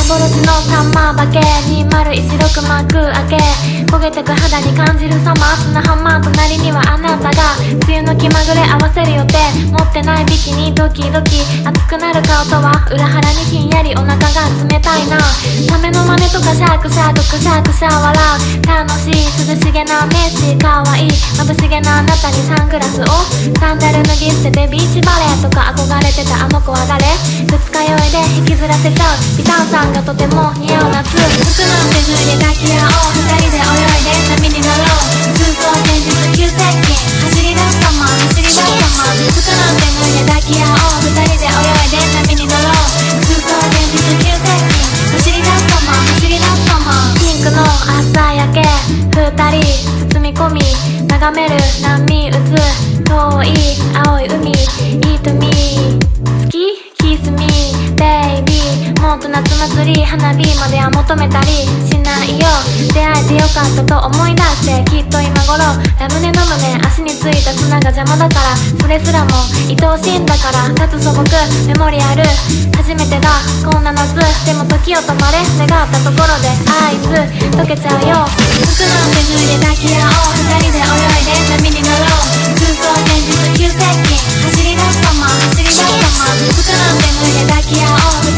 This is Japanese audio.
幻のサンマー化け2016幕開け焦げてく肌に感じるサマー砂浜隣にはあなたが梅雨の気まぐれ合わせる予定持ってないビキニドキドキ熱くなる顔とは裏腹にひんやりお腹が冷たいなサメの真似とかシャークシャーククシャークシャ笑う楽しい涼しげな名刺かわいい眩しげなあなたにサングラスをサンダル脱ぎ捨ててビーチバレーとか憧れてたあの子は誰二日酔いで引きずらせちゃうビタンさんがとても似合う夏服なんて脱いで抱き合おう二人で泳いで波に乗ろう空想現実急接近走り出す様走り出す様服なんて脱いで抱き合おう二人で泳いで波に乗ろう空想現実急接近走り出す様走り出す様ピンクの朝焼け二人包み込み眺める波打つ遠い青い海 Eat me 好き Kiss me baby もっと夏祭り花火までは求めたりしないよ出会えてよかったと思い出してきっと今頃ラムネの胸足についた砂が邪魔だからそれすらも愛おしいんだから脱素朴メモリアル初めてだこんな夏でも時を止まれ願ったところでアイス溶けちゃうよ服なんて脱いで抱き合おう二人で泳いで波に乗ろう空想現実急接近走り出す様走り出す様服なんて脱いで抱き合おう